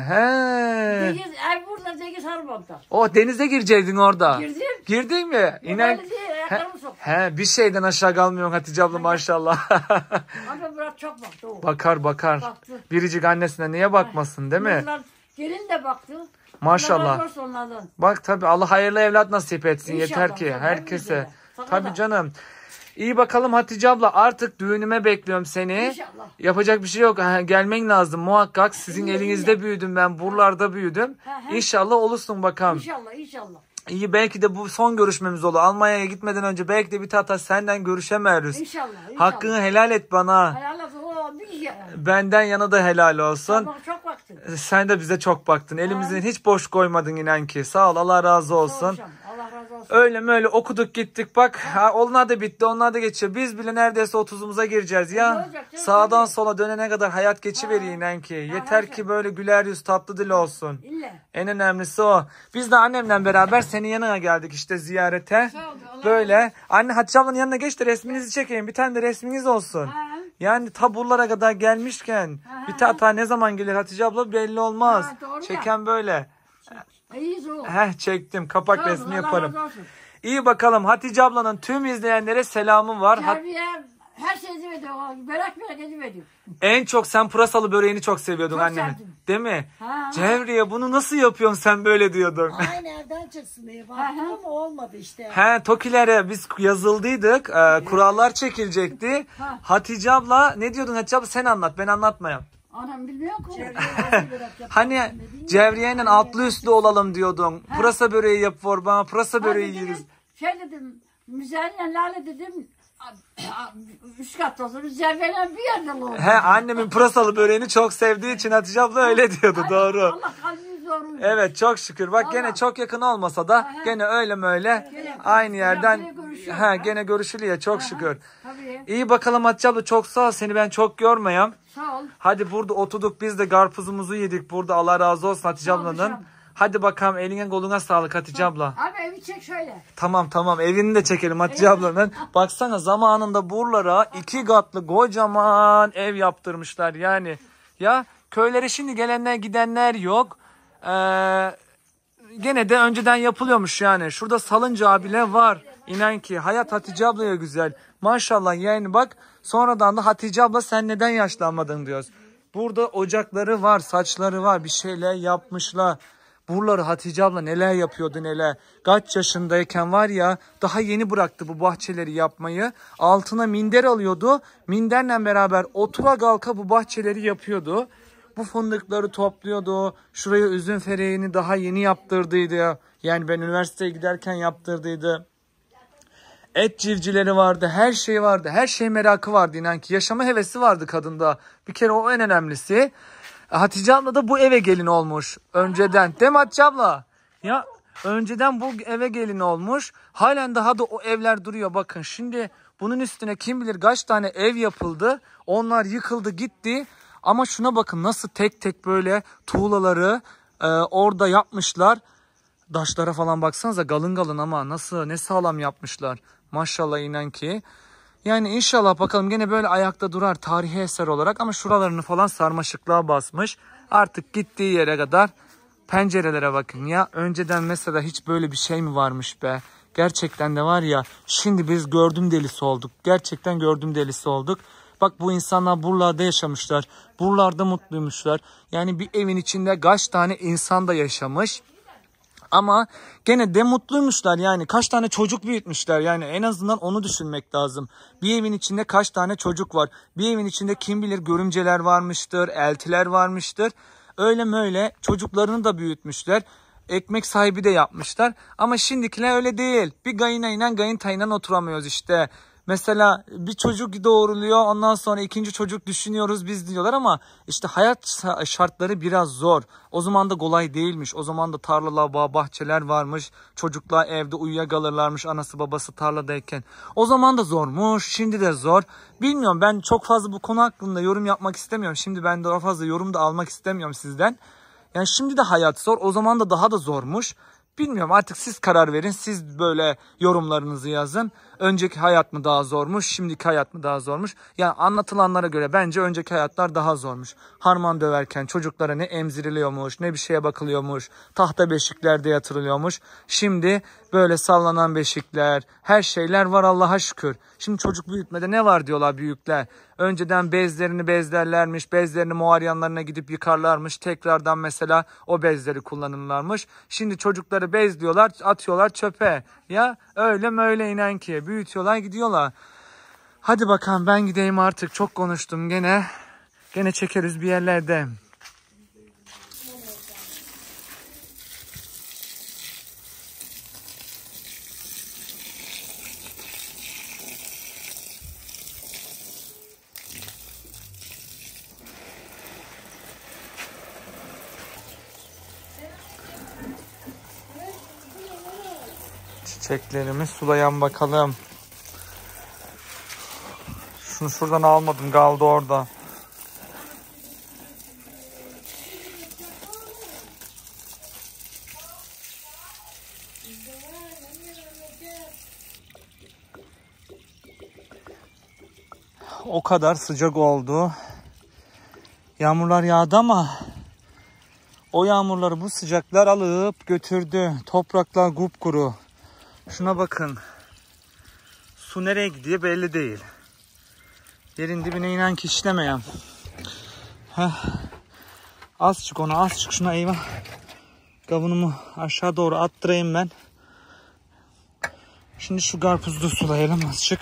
Speaker 1: He.
Speaker 5: Ev burada Cengiz Harbank'ta.
Speaker 1: O denize girecektin orada.
Speaker 5: Girdim.
Speaker 1: Girdin mi? İnan.
Speaker 5: Böyle diye ayaklarımı soktum.
Speaker 1: He bir şeyden aşağı kalmıyorsun Hatice abla maşallah.
Speaker 5: Ama Murat çok baktı o.
Speaker 1: Bakar.
Speaker 5: Baktı.
Speaker 1: Biricik annesine niye bakmasın değil mi?
Speaker 5: Bunlar gelin de baktı.
Speaker 1: Maşallah.
Speaker 5: Allah razı olsun onlardan.
Speaker 1: Bak tabi Allah hayırlı evlat nasip etsin
Speaker 5: İnşallah,
Speaker 1: yeter ki
Speaker 5: tabii,
Speaker 1: herkese.
Speaker 5: hepimize. Sana
Speaker 1: Tabi
Speaker 5: da.
Speaker 1: canım. İyi bakalım Hatice abla artık düğünüme bekliyorum seni.
Speaker 5: İnşallah.
Speaker 1: Yapacak bir şey yok. Gelmen lazım muhakkak. Sizin elinizde büyüdüm ben. Buralarda büyüdüm. İnşallah olursun bakalım.
Speaker 5: İnşallah.
Speaker 1: İyi belki de bu son görüşmemiz olur. Almanya'ya gitmeden önce belki de bir tata senden görüşemeriz.
Speaker 5: İnşallah.
Speaker 1: Hakkını helal et bana.
Speaker 5: Hayal olsun. O bir şey.
Speaker 1: Benden yana da helal olsun.
Speaker 5: Tamam, çok baktı.
Speaker 1: Sen de bize çok baktın. Elimizin hiç boş koymadın inan ki. Sağ ol Allah razı olsun.
Speaker 5: Allah razı olsun.
Speaker 1: Öyle mi öyle okuduk gittik bak. Onlar da bitti onlar da geçiyor. Biz bile neredeyse 30'umuza gireceğiz
Speaker 5: Ne
Speaker 1: ya.
Speaker 5: olacak canım,
Speaker 1: Sağdan
Speaker 5: tabii.
Speaker 1: sola dönene kadar hayat geçiveriyor inan ki. Yeter ki böyle güler yüz tatlı dil olsun.
Speaker 5: İlle.
Speaker 1: En önemlisi o. Biz de annemle beraber senin yanına geldik işte ziyarete.
Speaker 5: Sağ ol, Allah
Speaker 1: Böyle. Anne Hatice ablanın yanına geç de resminizi çekeyim. Bir tane de resminiz olsun.
Speaker 5: Ha.
Speaker 1: Yani taburlara kadar gelmişken bir hata ne zaman gelir Hatice abla belli olmaz.
Speaker 5: Ha, doğru ya.
Speaker 1: Çeken böyle.
Speaker 5: İyiyiz o.
Speaker 1: Çektim. Kapak
Speaker 5: Sağ ol,
Speaker 1: resmi
Speaker 5: Allah
Speaker 1: yaparım.
Speaker 5: razı olsun.
Speaker 1: İyi bakalım Hatice ablanın tüm izleyenlere selamı var.
Speaker 5: Terbiye her şeyi ediyor. Börek ediyor.
Speaker 1: En çok sen pırasalı böreğini çok seviyordun
Speaker 5: Çok
Speaker 1: annemi.
Speaker 5: sevdim.
Speaker 1: Değil mi?
Speaker 5: Ha.
Speaker 1: Cevriye bunu nasıl yapıyorsun sen böyle diyordun.
Speaker 3: Ay nereden çıksın diye baktım ama olmadı işte.
Speaker 1: Tokilere biz yazıldıydık. Kurallar çekilecekti. Hatice abla ne diyordun Hatice abla sen anlat ben anlatmayayım.
Speaker 5: Anam bilmiyor ki.
Speaker 1: Hani Cevriye'yle altlı üstlü olalım diyordun. Pırasa böreği yap bana pırasa böreği yeriz.
Speaker 5: Şey dedim. Müzeyyen Lale dedim. Üç kat olsun. Müzeyyen bir yerden oldu.
Speaker 1: Annemin pırasalı böreğini çok sevdiği için Hatice abla öyle diyordu doğru.
Speaker 5: Allah kalbini zorluyor.
Speaker 1: Evet çok şükür. Bak gene
Speaker 5: Allah.
Speaker 1: çok yakın olmasa da gene öyle mi öyle aynı yerden
Speaker 5: Gene görüşüyor.
Speaker 1: gene görüşülüyor çok şükür.
Speaker 5: Tabii.
Speaker 1: İyi bakalım Hatice abla, çok sağ ol, seni ben çok görmeyeyim.
Speaker 5: Sağ ol.
Speaker 1: Hadi burada oturduk biz de karpuzumuzu yedik burada, Allah razı olsun Hatice
Speaker 5: Sağ ol,
Speaker 1: ablanın.
Speaker 5: canım.
Speaker 1: Hadi bakalım, eline koluna sağlık Hatice abla.
Speaker 5: Abi evi çek şöyle.
Speaker 1: Tamam evini de çekelim Hatice ablanın. Baksana zamanında buralara 2 katlı kocaman ev yaptırmışlar yani. Ya köylere şimdi gelenler gidenler yok. Gene de önceden yapılıyormuş yani. Şurada salıncağı bile var. İnan ki hayat Hatice ablaya güzel. Maşallah yani bak, sonradan da Hatice abla sen neden yaşlanmadın diyoruz. Burada ocakları var, saçları var, bir şeyler yapmışlar. Buraları Hatice abla neler yapıyordu neler. Kaç yaşındayken var ya, daha yeni bıraktı bu bahçeleri yapmayı. Altına minder alıyordu. Minderle beraber otura kalka bu bahçeleri yapıyordu. Bu fındıkları topluyordu. Şuraya üzüm fereğini daha yeni yaptırdıydı. Yani ben üniversiteye giderken yaptırdıydı. Et civcileri vardı, her şey vardı. Her şey merakı vardı, inan ki. Yaşama hevesi vardı kadında. Bir kere o en önemlisi. Hatice abla da bu eve gelin olmuş önceden. Değil mi Hatice abla? Ya önceden bu eve gelin olmuş. Halen daha da o evler duruyor. Bakın şimdi bunun üstüne kim bilir kaç tane ev yapıldı. Onlar yıkıldı gitti. Ama şuna bakın nasıl tek tek böyle tuğlaları orada yapmışlar. Taşlara falan baksanıza, galın galın ama nasıl, ne sağlam yapmışlar. Maşallah inan ki. Yani inşallah bakalım gene böyle ayakta durar tarihi eser olarak, ama şuralarını falan sarmaşıklığa basmış. Artık gittiği yere kadar pencerelere bakın ya. Önceden mesela hiç böyle bir şey mi varmış be? Gerçekten de var ya, şimdi biz gördüm delisi olduk. Gerçekten gördüm delisi olduk. Bak bu insanlar buralarda yaşamışlar. Buralarda mutluymuşlar. Yani bir evin içinde kaç tane insan da yaşamış. Ama gene de mutluymuşlar yani. Kaç tane çocuk büyütmüşler yani, en azından onu düşünmek lazım. Bir evin içinde kaç tane çocuk var. Bir evin içinde kim bilir görümceler varmıştır, eltiler varmıştır. Öyle böyle çocuklarını da büyütmüşler. Ekmek sahibi de yapmışlar. Ama şimdikiler öyle değil. Bir gayınayla gayıntayla oturamıyoruz işte. Mesela bir çocuk doğuruluyor, ondan sonra ikinci çocuk düşünüyoruz biz diyorlar, ama işte hayat şartları biraz zor. O zaman da kolay değilmiş. O zaman da tarlalar, bağ, bahçeler varmış. Çocuklar evde uyuyakalırlarmış anası babası tarladayken. O zaman da zormuş, şimdi de zor. Bilmiyorum, ben çok fazla bu konu hakkında yorum yapmak istemiyorum. Şimdi ben daha fazla yorum da almak istemiyorum sizden. Yani şimdi de hayat zor, o zaman da daha da zormuş. Bilmiyorum, artık siz karar verin. Siz böyle yorumlarınızı yazın. Önceki hayat mı daha zormuş, şimdiki hayat mı daha zormuş? Yani anlatılanlara göre bence önceki hayatlar daha zormuş. Harman döverken çocuklara ne emziriliyormuş, ne bir şeye bakılıyormuş. Tahta beşiklerde yatırılıyormuş. Şimdi böyle sallanan beşikler, her şeyler var Allah'a şükür. Şimdi çocuk büyütmede ne var diyorlar büyükler. Önceden bezlerini bezlerlermiş, bezlerini muaryanlarına gidip yıkarlarmış. Tekrardan mesela o bezleri kullanırlarmış. Şimdi çocukları bezliyorlar, atıyorlar çöpe. Ya öyle öyle inan ki büyütüyorlar gidiyorlar. Hadi bakalım ben gideyim artık, çok konuştum gene. Gene çekeriz bir yerlerde. Çiçeklerimi sulayan bakalım. Şunu şuradan almadım, kaldı orada. O kadar sıcak oldu. Yağmurlar yağdı ama o yağmurları bu sıcaklar alıp götürdü. Topraklar kupkuru. Şuna bakın. Su nereye gidiyor belli değil. Yerin dibine inan ki işlemeyen. Az çık ona, az çık şuna, eyvah. Kavunumu aşağı doğru attırayım ben. Şimdi şu karpuzu sulayalım azıcık.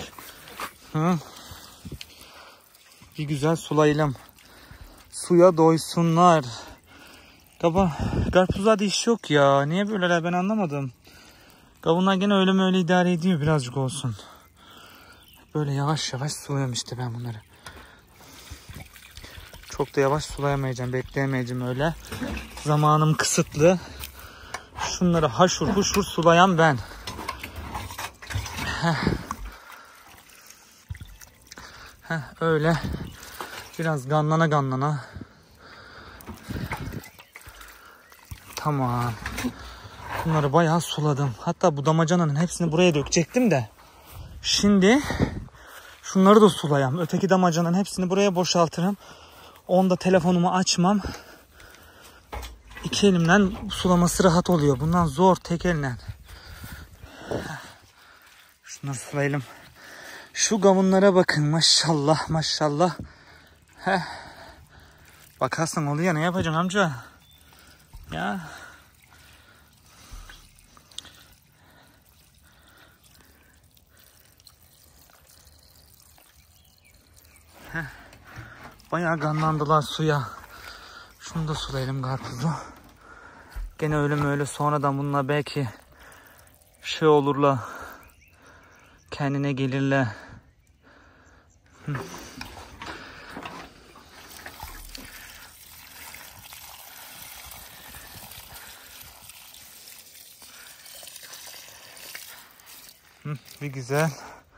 Speaker 1: Bir güzel sulayalım. Suya doysunlar. Karpuzlarda iş yok ya. Niye böyleler ben anlamadım. Kavunlar gene öyle mi öyle idare ediyor, birazcık olsun. Böyle yavaş yavaş sulayayım işte ben bunları. Çok da yavaş sulayamayacağım, bekleyemeyeceğim öyle. Zamanım kısıtlı. Şunları haşur huşur sulayan ben. Öyle biraz ganlana. Tamam. Bunları bayağı suladım. Hatta bu damacananın hepsini buraya dökecektim de. Şimdi şunları da sulayam. Öteki damacananın hepsini buraya boşaltırım. Onda telefonumu açmam. İki elimden sulaması rahat oluyor. Bundan zor tek elle. Şunları sulayalım. Şu kavunlara bakın maşallah. Bakarsın oluyor, ne yapacaksın amca? Ya. Bayağı ganlandılar suya. Şunu da sulayalım karpuzu. Gene öyle sonradan bununla belki şey olurlar. Kendine gelirler. Bir güzel.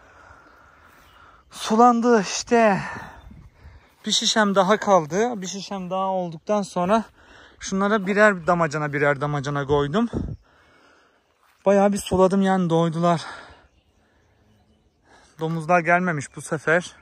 Speaker 1: Sulandı işte. Bir şişem daha kaldı. Bir şişem daha olduktan sonra şunlara birer damacana koydum. Bayağı bir suladım yani, doydular. Domuzlar gelmemiş bu sefer.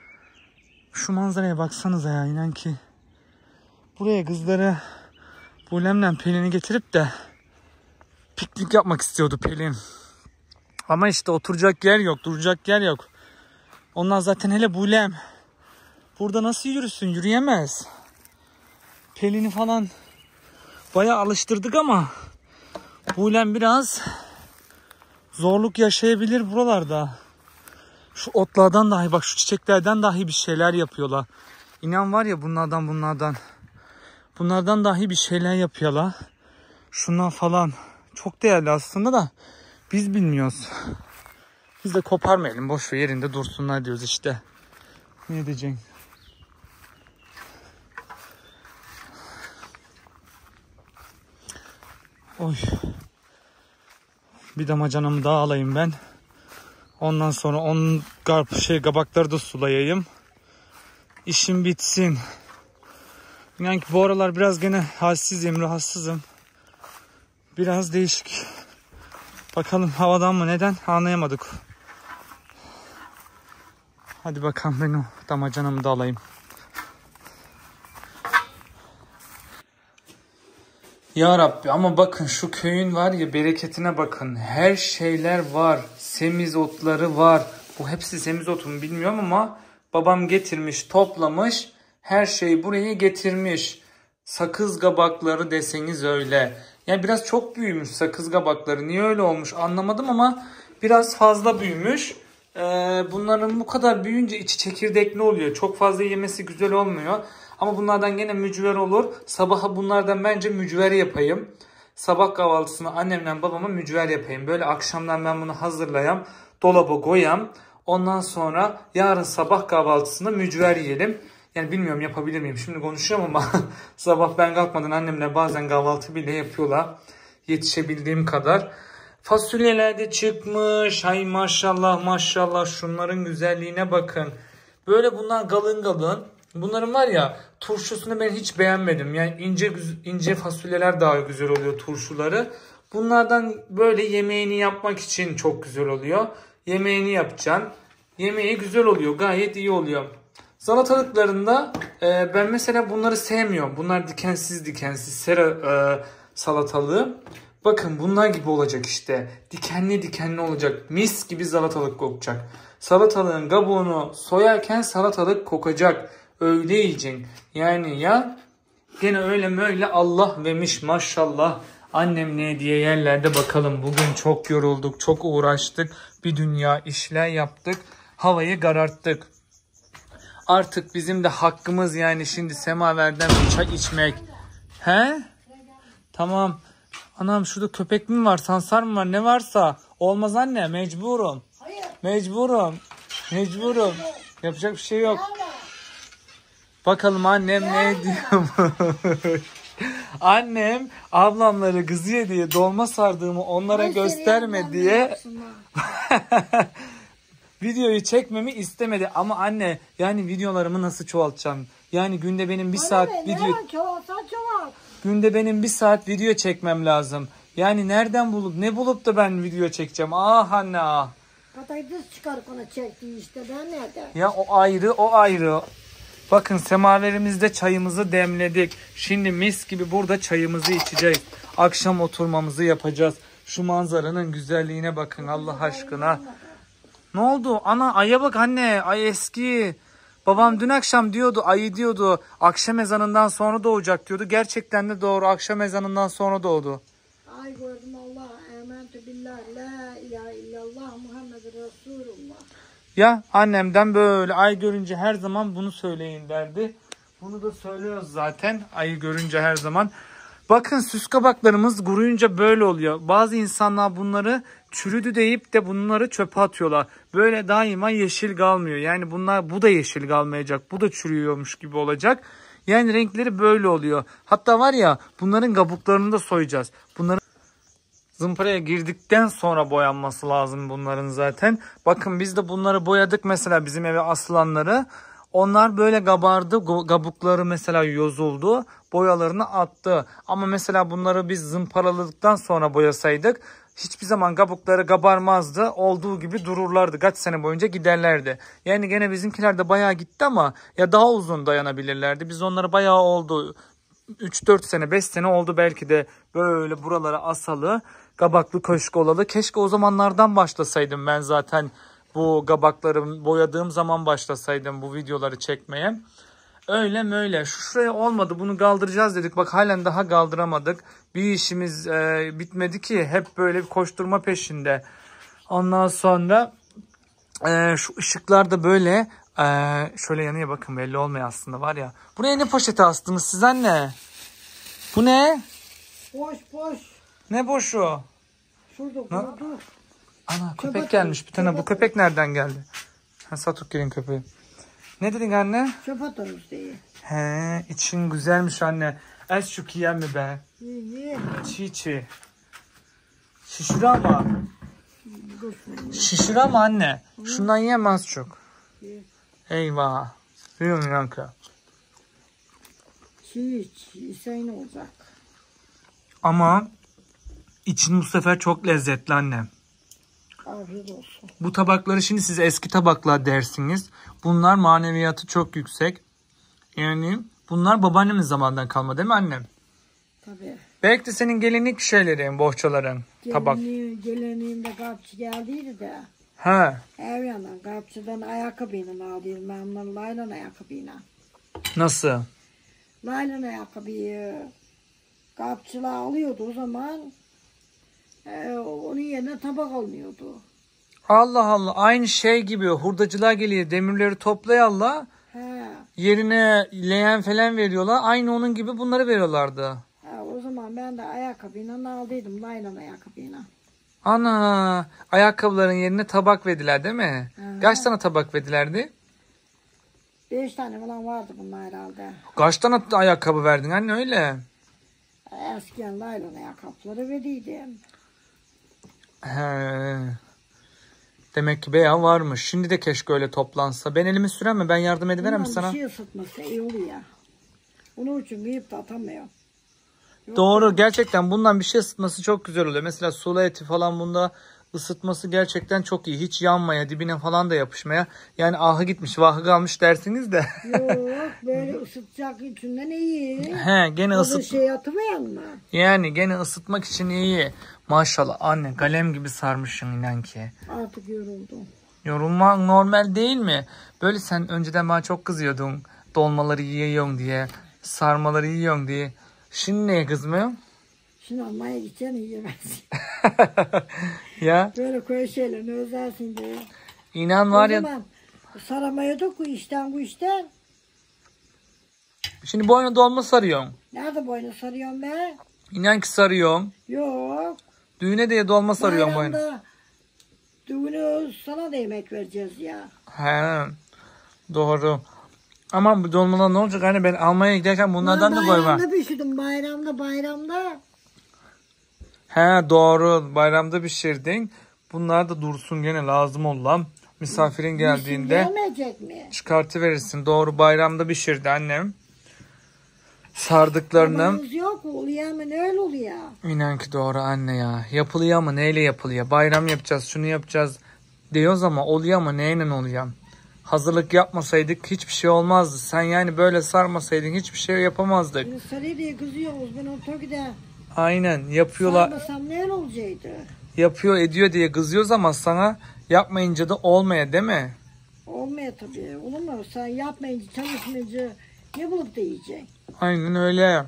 Speaker 1: Şu manzaraya baksanıza ya, inan ki. Buraya kızları Bulem'le Pelin'i getirip de piknik yapmak istiyordu Pelin. Ama işte oturacak yer yok, duracak yer yok. Onlar zaten, hele Bulem burada nasıl yürüsün? Yürüyemez. Pelin'i falan bayağı alıştırdık ama Bulem biraz zorluk yaşayabilir buralarda. Şu otlardan dahi, bak şu çiçeklerden dahi bir şeyler yapıyorlar. İnan var ya, bunlardan dahi bir şeyler yapıyorlar. Şunlar falan çok değerli aslında da biz bilmiyoruz. Biz de koparmayalım, boş ver, yerinde dursunlar diyoruz işte. Ne diyeceksin? Oy. Bir damacanamı daha alayım ben. Ondan sonra onun kabakları da sulayayım. İşim bitsin. Yani bu aralar biraz gene halsizim, rahatsızım. Biraz değişik. Bakalım havadan mı, neden anlayamadık. Hadi bakalım, ben o damacanamı da alayım. Ya Rabbi, ama bakın şu köyün var ya, bereketine bakın. Her şeyler var. Semizotları var. Bu hepsi semizot mu bilmiyorum ama babam getirmiş, toplamış. Her şeyi buraya getirmiş. Sakız kabakları deseniz öyle. Yani biraz çok büyümüş sakız kabakları. Niye öyle olmuş anlamadım ama biraz fazla büyümüş. Bunların bu kadar büyüyünce içi çekirdekli oluyor. Çok fazla yemesi güzel olmuyor. Ama bunlardan gene mücver olur. Sabaha bunlardan bence mücver yapayım. Sabah kahvaltısını annemle babama mücver yapayım. Böyle akşamdan ben bunu hazırlayayım. Dolaba koyayım. Ondan sonra yarın sabah kahvaltısında mücver yiyelim. Yani bilmiyorum yapabilir miyim? Şimdi konuşuyorum ama sabah ben kalkmadan annemle bazen kahvaltı bile yapıyorlar. Yetişebildiğim kadar. Fasulyeler de çıkmış. Hay maşallah. Şunların güzelliğine bakın. Böyle bunlar kalın. Bunların var ya, turşusunu ben hiç beğenmedim. Yani ince fasulyeler daha güzel oluyor turşuları. Bunlardan böyle yemeğini yapmak için çok güzel oluyor. Yemeğini yapacaksın. Yemeği güzel oluyor. Gayet iyi oluyor. Salatalıklarında ben mesela bunları sevmiyorum. Bunlar dikensiz sera salatalığı. Bakın bunlar gibi olacak işte. Dikenli olacak. Mis gibi salatalık kokacak. Salatalığın kabuğunu soyarken salatalık kokacak. Öyle yiyeceksin. Yani ya gene öyle Allah vermiş maşallah. Annem ne diye yerlerde bakalım. Bugün çok yorulduk, çok uğraştık. Bir dünya işler yaptık. Havayı kararttık. Artık bizim de hakkımız yani şimdi semaverden bir çay içmek. He? Tamam. Anam şurada köpek mi var, sansar mı var, ne varsa. Olmaz anne, mecburum. Mecburum. Yapacak bir şey yok. Bakalım annem ne diyor. Annem ablamları kızıyor diye dolma sardığımı onlara gösterme diye. videoyu çekmemi istemedi. Ama anne yani videolarımı nasıl çoğaltacağım? Yani günde benim bir saat video... Günde benim bir saat video çekmem lazım. Yani nereden ne bulup da ben video çekeceğim? Ah anne ah.
Speaker 3: Patates çıkarıp ona çekti işte, ben nerede?
Speaker 1: Ya o ayrı. Bakın semaverimizde çayımızı demledik. Şimdi mis gibi burada çayımızı içeceğiz. Akşam oturmamızı yapacağız. Şu manzaranın güzelliğine bakın Allah aşkına. Ne oldu? Ana aya bak anne. Ay eski. Babam dün akşam ayı diyordu. Akşam ezanından sonra doğacak diyordu. Gerçekten de doğru. Akşam ezanından sonra doğdu.
Speaker 3: Ay gördüm, Allah ementü billah la ilahe illallah Muhammed Resulullah.
Speaker 1: Ya annemden böyle ay görünce her zaman bunu söyleyin derdi. Bunu da söylüyoruz zaten ayı görünce her zaman. Bakın süs kabaklarımız kuruyunca böyle oluyor. Bazı insanlar bunları çürüdü deyip de bunları çöpe atıyorlar. Böyle daima yeşil kalmıyor. Yani bu da yeşil kalmayacak. Bu da çürüyormuş gibi olacak. Yani renkleri böyle oluyor. Hatta var ya bunların kabuklarını da soyacağız. Bunları zımparaya girdikten sonra boyanması lazım bunların zaten. Bakın biz de bunları boyadık mesela bizim eve asılanları. Onlar böyle kabardı. Kabukları mesela yozuldu. Boyalarını attı. Ama mesela bunları biz zımparaladıktan sonra boyasaydık hiçbir zaman kabukları kabarmazdı. Olduğu gibi dururlardı. Kaç sene boyunca giderlerdi. Yani gene bizimkiler de bayağı gitti ama ya daha uzun dayanabilirlerdi. Biz onları bayağı oldu. 3-4 sene 5 sene oldu belki de böyle buralara asalı. Kabaklı köşk olalı. Keşke o zamanlardan başlasaydım ben zaten. Bu kabakları boyadığım zaman başlasaydım bu videoları çekmeye. Öyle mi öyle. Şuraya olmadı. Bunu kaldıracağız dedik. Bak halen daha kaldıramadık. Bir işimiz bitmedi ki. Hep böyle bir koşturma peşinde. Ondan sonra şu ışıklar da böyle şöyle yanıyor bakın, belli olmuyor aslında var ya. Buraya ne poşeti astınız siz anne? Bu ne?
Speaker 3: Boş.
Speaker 1: Ne boşu?
Speaker 3: Şurada kurdu.
Speaker 1: Ana köpek gelmiş bir tane. Bu köpek nereden geldi? Satukgil'in köpeği. Ne dedin anne?
Speaker 3: Çöp atarız diye.
Speaker 1: He, için güzelmiş anne. Ez şu kiyen mi be?
Speaker 3: İyi.
Speaker 1: Çiğ. Şişir ama. Şişir ama anne. Şundan yiyemez çok. Eyvah. Duyuyorum yankı.
Speaker 3: Çiğ. Sen ne olacak?
Speaker 1: Ama için bu sefer çok lezzetli anne.
Speaker 3: Afiyet olsun.
Speaker 1: Bu tabakları şimdi siz eski tabaklar dersiniz. Bunlar maneviyatı çok yüksek. Yani bunlar babaannemin zamanından kalma değil mi annem?
Speaker 3: Tabii.
Speaker 1: Belki de senin gelinlik şeylerin, bohçaların, tabak.
Speaker 3: Geleneğimde kapçı geldiydi de.
Speaker 1: He.
Speaker 3: Ev yandan kapçıdan ayakkabıyla aldıydım. Ben onları laylan ayakkabıyla.
Speaker 1: Nasıl?
Speaker 3: Laylan ayakkabıyı kapçılar alıyordu o zaman. Onun yerine tabak alınıyordu.
Speaker 1: Allah Allah, aynı şey gibi hurdacılar geliyor, demirleri toplayarlar.
Speaker 3: He.
Speaker 1: Yerine leğen falan veriyorlar. Aynı onun gibi bunları veriyorlardı.
Speaker 3: O zaman ben de ayakkabıyla aldıydım, laylan ayakkabıyla.
Speaker 1: Ana, ayakkabıların yerine tabak verdiler değil mi?
Speaker 3: Hı.
Speaker 1: Kaç tane tabak verdilerdi?
Speaker 3: 5 tane falan vardı bunlar herhalde.
Speaker 1: Kaç tane ayakkabı verdin anne öyle?
Speaker 3: Eskiden laylan ayakkabıları verdiydim.
Speaker 1: He. Demek ki bayağı varmış. Şimdi de keşke öyle toplansa. Ben elimi sürem mi? Ben yardım ediverem mi sana?
Speaker 3: Bir şey ısıtması iyi oluyor. Onun için kıyıp da atamıyor.
Speaker 1: Doğru, gerçekten bundan bir şey ısıtması çok güzel oluyor. Mesela sulu eti falan bunda ısıtması gerçekten çok iyi. Hiç yanmaya, dibine falan da yapışmaya. Yani ahı gitmiş, vahı kalmış dersiniz de.
Speaker 3: Yok, böyle ısıtacak içinden iyi.
Speaker 1: He, gene
Speaker 3: ısıt. Şey atımayan mı?
Speaker 1: Yani gene ısıtmak için iyi. Maşallah anne, kalem gibi sarmışsın inan ki.
Speaker 3: Artık yoruldum.
Speaker 1: Yorulmak normal değil mi? Böyle sen önceden bana çok kızıyordun. Dolmaları yiyorsun diye, sarmaları yiyorsun diye. Şimdi neye kızmıyorsun?
Speaker 3: Şimdi almaya gideceksin, yiyemezsin.
Speaker 1: Ya
Speaker 3: Böyle köy şeylerini özlersin diye.
Speaker 1: inan var
Speaker 3: O
Speaker 1: ya.
Speaker 3: zaman saramaya da bu işten.
Speaker 1: Şimdi boyuna dolma sarıyorsun.
Speaker 3: Nerede boynu sarıyorum be?
Speaker 1: İnan ki sarıyorum.
Speaker 3: Yok.
Speaker 1: Düğüne de dolma sarıyorum boyuna.
Speaker 3: Bayramda düğünü sana da yemek vereceğiz ya.
Speaker 1: He, doğru. Ama bu dolmalar ne olacak? Hani ben Almanya'ya giderken bunlardan da koyma.
Speaker 3: Bayramda pişirdim, bayramda.
Speaker 1: He doğru. Bayramda pişirdin. Bunlar da dursun gene lazım olan. Misafirin geldiğinde
Speaker 3: Yemeyecek mi?
Speaker 1: çıkartıverirsin. Doğru, bayramda pişirdi annem. Sardıklarını.
Speaker 3: Babanız yok oluyor ama öyle oluyor.
Speaker 1: İnan ki doğru anne ya. Yapılıyor ama neyle yapılıyor? Bayram yapacağız, şunu yapacağız diyoruz ama oluyor ama neyle oluyor? Hazırlık yapmasaydık hiçbir şey olmazdı. Sen yani böyle sarmasaydın hiçbir şey yapamazdık.
Speaker 3: Şimdi sarı diye kızıyoruz. Ben o Toki'de
Speaker 1: Aynen yapıyorlar.
Speaker 3: sarmasam ne olacaktı?
Speaker 1: Yapıyor ediyor diye kızıyoruz ama sana yapmayınca da olmaya değil mi?
Speaker 3: Olmuyor tabii. Olur mu? Sen yapmayınca, çalışmayınca ne bulup da yiyeceksin?
Speaker 1: Aynen öyle.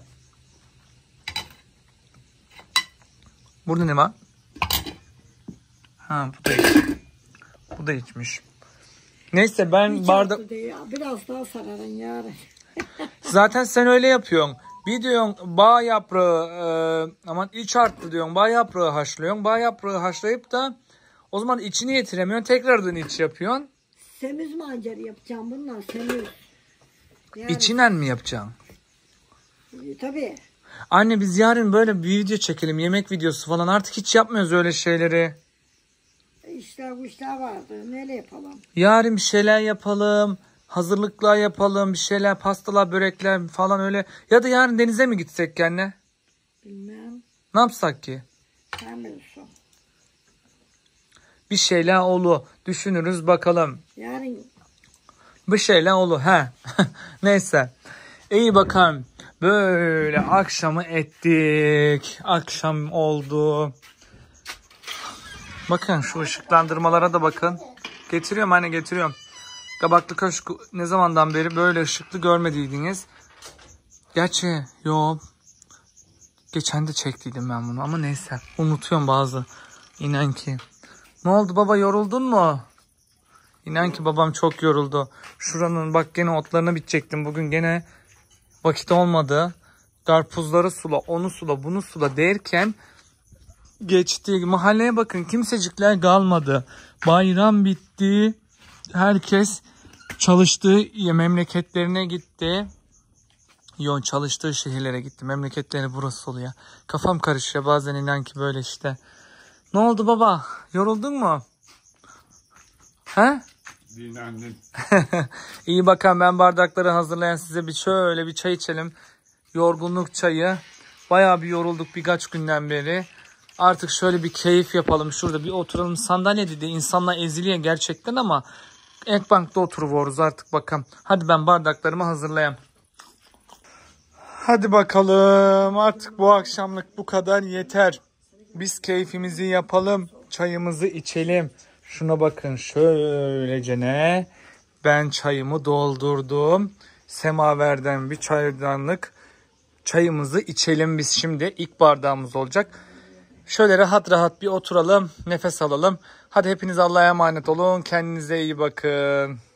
Speaker 1: Burada ne var? Ha bu da iç. Bu da içmiş. Neyse ben
Speaker 3: Hiç
Speaker 1: bardak...
Speaker 3: yaptı diye. Biraz daha sararın yarın.
Speaker 1: Zaten sen öyle yapıyorsun. Bir diyorsun bağ yaprağı aman iç arttı diyorsun. Bağ yaprağı haşlıyorsun. Bağ yaprağı haşlayıp da o zaman içini yetiremiyorsun. Tekrardan iç yapıyorsun.
Speaker 3: Semiz mancarı yapacağım bunlar. Semiz. Yani,
Speaker 1: İçinen mi yapacaksın?
Speaker 3: Tabii.
Speaker 1: Anne biz yarın böyle bir video çekelim. Yemek videosu falan. Artık hiç yapmıyoruz öyle şeyleri.
Speaker 3: İşler bu işler vardı. Neyle yapalım?
Speaker 1: Yarın bir şeyler yapalım. Hazırlıklar yapalım. Bir şeyler pastalar, börekler falan öyle. Ya da yarın denize mi gitsek anne?
Speaker 3: Bilmem.
Speaker 1: Ne yapsak ki?
Speaker 3: Sen bilirsin.
Speaker 1: Bir şeyler olur. Düşünürüz bakalım.
Speaker 3: Yarın
Speaker 1: Bir şeyler olur. He. Neyse. İyi bakalım. Böyle akşamı ettik. Akşam oldu. Bakın şu ışıklandırmalara da bakın. Getiriyorum anne getiriyorum. Kabaklı Köşk ne zamandan beri böyle ışıklı görmediydiniz. Gerçi yo. Geçen de çektiydim ben bunu ama neyse. Unutuyorum bazı. İnan ki. Ne oldu baba, yoruldun mu? İnan ki babam çok yoruldu. Şuranın bak gene otlarına bitecektim. Bugün gene vakit olmadı. Karpuzları sula, onu sula, bunu sula derken geçti. Mahalleye bakın, kimsecikler kalmadı. Bayram bitti. Herkes çalıştığı memleketlerine gitti. Yo, çalıştığı şehirlere gitti. Memleketleri burası oluyor. Kafam karışıyor bazen, inan ki böyle işte. Ne oldu baba? Yoruldun mu? He?
Speaker 2: Dinlendim.
Speaker 1: İyi bakalım, ben bardakları hazırlayan size bir şöyle bir çay içelim. Yorgunluk çayı. Bayağı bir yorulduk birkaç günden beri. Artık şöyle bir keyif yapalım. Şurada bir oturalım. Sandalyede de insanlar eziliyor gerçekten ama Ekbank'ta oturuyoruz artık bakalım. Hadi ben bardaklarımı hazırlayayım. Hadi bakalım. Artık bu akşamlık bu kadar yeter. Biz keyfimizi yapalım. Çayımızı içelim. Şuna bakın şöylece ne? Ben çayımı doldurdum. Semaverden bir çaydanlık çayımızı içelim biz şimdi. İlk bardağımız olacak. Şöyle rahat rahat bir oturalım. Nefes alalım. Hadi hepiniz Allah'a emanet olun. Kendinize iyi bakın.